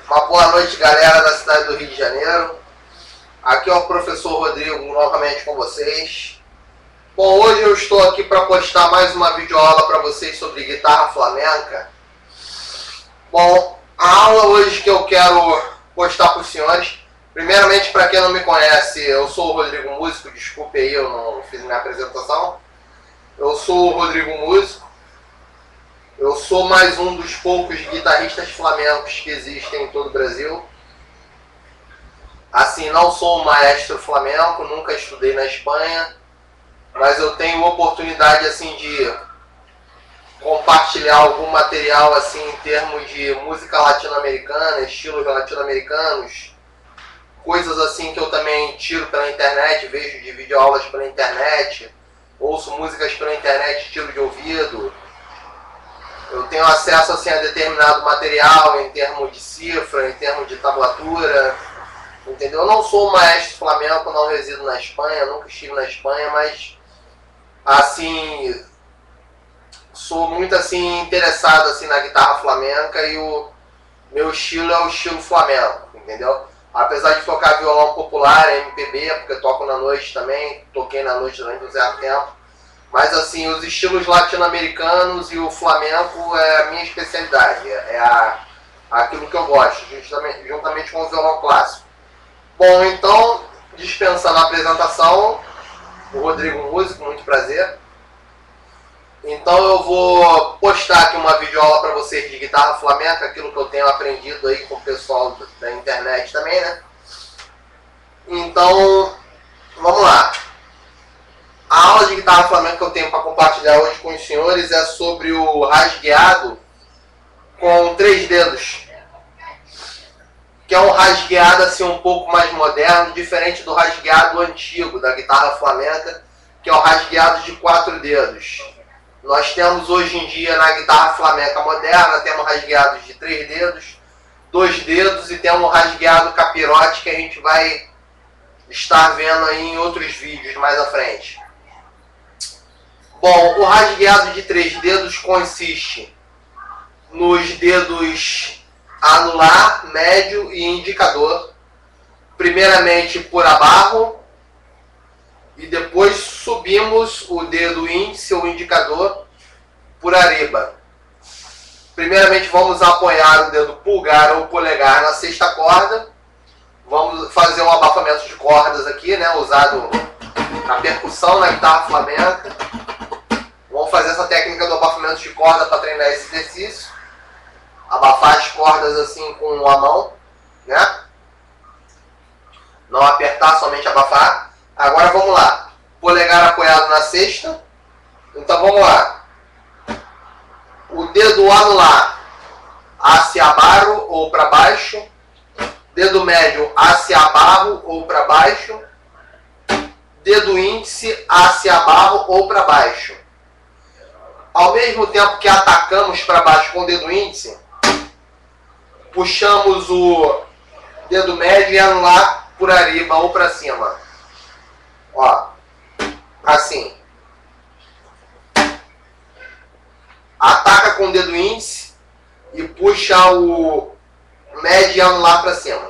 Uma boa noite, galera da cidade do Rio de Janeiro. Aqui é o professor Rodrigo novamente com vocês. Bom, hoje eu estou aqui para postar mais uma videoaula para vocês sobre guitarra flamenca. Bom, a aula hoje que eu quero postar para os senhores, primeiramente, para quem não me conhece, eu sou o Rodrigo Músico, desculpe aí, eu não fiz minha apresentação. Eu sou o Rodrigo Músico. Eu sou mais um dos poucos guitarristas flamencos que existem em todo o Brasil. Assim, não sou um maestro flamenco, nunca estudei na Espanha, mas eu tenho oportunidade assim de compartilhar algum material assim em termos de música latino-americana, estilos latino-americanos, coisas assim que eu também tiro pela internet, vejo de videoaulas pela internet, ouço músicas pela internet, estilo de ouvido. Eu tenho acesso assim, a determinado material em termos de cifra, em termos de tablatura, entendeu? Eu não sou um maestro flamenco, não resido na Espanha, nunca estive na Espanha, mas assim, sou muito assim interessado assim na guitarra flamenca e o meu estilo é o estilo flamenco, entendeu? Apesar de tocar violão popular, MPB, porque eu toco na noite também, toquei na noite durante um certo tempo. Mas assim, os estilos latino-americanos e o flamenco é a minha especialidade, aquilo que eu gosto, juntamente com o violão clássico. Bom, então, dispensando a apresentação, o Rodrigo Músico, muito prazer. Então eu vou postar aqui uma videoaula para vocês de guitarra flamenca, aquilo que eu tenho aprendido aí com o pessoal da internet também, né? Então, vamos lá. A aula de guitarra flamenca que eu tenho para compartilhar hoje com os senhores é sobre o rasgueado com 3 dedos. Que é um rasgueado assim um pouco mais moderno, diferente do rasgueado antigo da guitarra flamenca, que é o rasgueado de 4 dedos. Nós temos hoje em dia na guitarra flamenca moderna, temos rasgueados de 3 dedos, 2 dedos e temos um rasgueado capirote que a gente vai estar vendo aí em outros vídeos mais à frente. Bom, o rasgueado de 3 dedos consiste nos dedos anular, médio e indicador, primeiramente por abaixo, e depois subimos o dedo índice ou indicador por arriba. Primeiramente vamos apoiar o dedo pulgar ou polegar na 6ª corda, vamos fazer um abafamento de cordas aqui, né, usado na percussão na guitarra flamenca. Vamos fazer essa técnica do abafamento de corda para treinar esse exercício. Abafar as cordas assim com a mão, né? Não apertar, somente abafar. Agora vamos lá. Polegar apoiado na 6ª. Então vamos lá. O dedo anular hacia abaixo ou para baixo. Dedo médio hacia abaixo ou para baixo. Dedo índice hacia abaixo ou para baixo. Ao mesmo tempo que atacamos para baixo com o dedo índice, puxamos o dedo médio e anular por arriba ou para cima. Ó, assim. Ataca com o dedo índice e puxa o médio e anular para cima.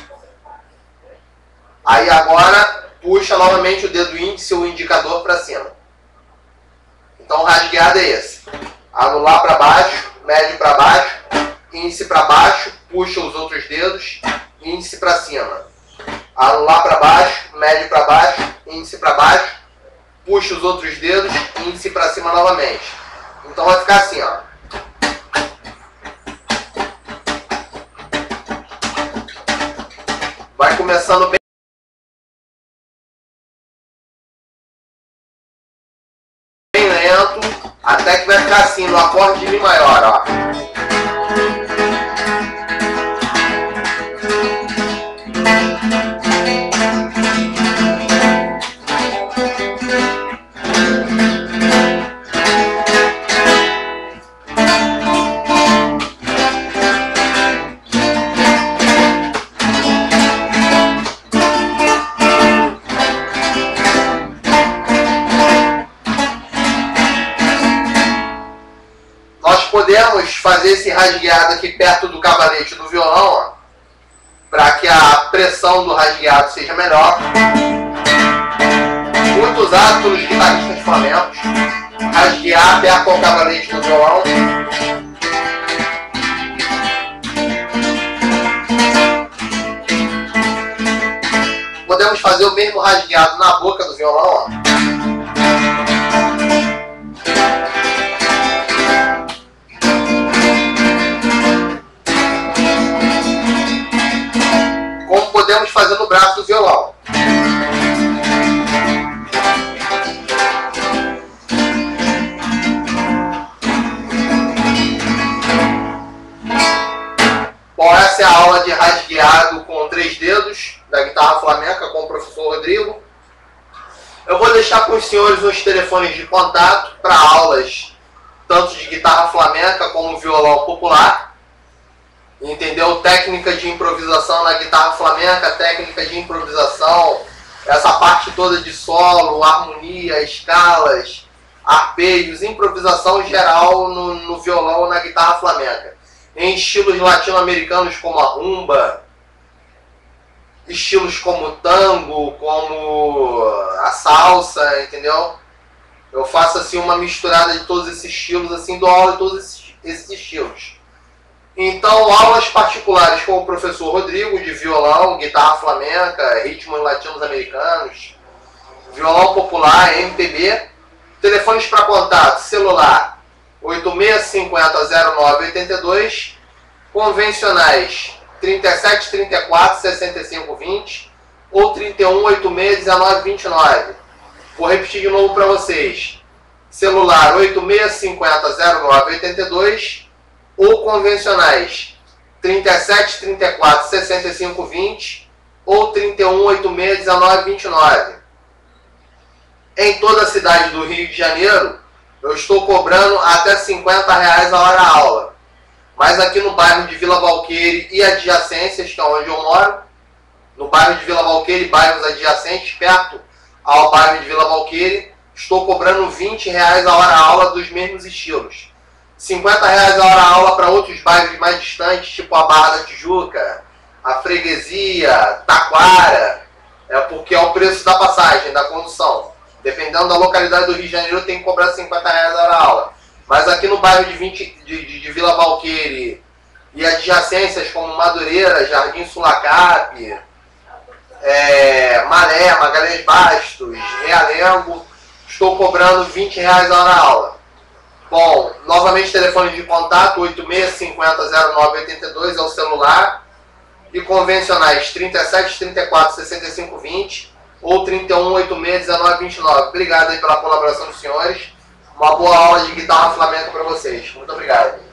Aí agora puxa novamente o dedo índice ou indicador para cima. Então o rasgueado é esse. Anular para baixo, médio para baixo, índice para baixo, puxa os outros dedos, índice para cima. Anular para baixo, médio para baixo, índice para baixo, puxa os outros dedos, índice para cima novamente. Então vai ficar assim, ó. Vai começando bem lento, até que vai ficar assim, no acorde de Mi maior, ó. Podemos fazer esse rasgueado aqui perto do cavalete do violão, ó. para que a pressão do rasgueado seja melhor. Muito usado pelos guitarristas flamencos. Rasguear perto ao cavalete do violão. Podemos fazer o mesmo rasgueado na boca do violão, ó. Como podemos fazer no braço do violão. Bom, essa é a aula de rasgueado com 3 dedos da guitarra flamenca com o professor Rodrigo. Eu vou deixar para os senhores os telefones de contato para aulas tanto de guitarra flamenca como violão popular. Entendeu? Técnica de improvisação na guitarra flamenca, técnica de improvisação, essa parte toda de solo, harmonia, escalas, arpejos, improvisação geral no violão ou na guitarra flamenca. Em estilos latino-americanos como a rumba, estilos como o tango, como a salsa, entendeu? Eu faço assim uma misturada de todos esses estilos, assim, dou aula de todos esses estilos. Então, aulas particulares com o professor Rodrigo, de violão, guitarra flamenca, ritmos latinos-americanos, violão popular, MPB. Telefones para contato, celular 8650-0982, convencionais 3734-6520 ou 3186-1929. Vou repetir de novo para vocês. Celular 8650-0982 ou convencionais 3734-6520 ou 3186-1929. Em toda a cidade do Rio de Janeiro, eu estou cobrando até R$50 a hora a aula. Mas aqui no bairro de Vila Valqueire e adjacências, que é onde eu moro, no bairro de Vila Valqueire e bairros adjacentes, perto ao bairro de Vila Valqueire, estou cobrando R$20 a hora a aula dos mesmos estilos. R$50 a hora a aula para outros bairros mais distantes, tipo a Barra da Tijuca, a Freguesia, Taquara, porque é o preço da passagem, da condução. Dependendo da localidade do Rio de Janeiro, tem que cobrar R$50 a hora a aula. Mas aqui no bairro de Vila Valqueire e adjacências como Madureira, Jardim Sulacap, Maré, Magalhães Bastos, Realengo, estou cobrando R$20 a hora a aula. Bom, novamente telefone de contato 8650-0982 é o celular e convencionais 3734-6520 ou 3186-1929. Obrigado aí pela colaboração dos senhores. Uma boa aula de guitarra flamenca para vocês. Muito obrigado.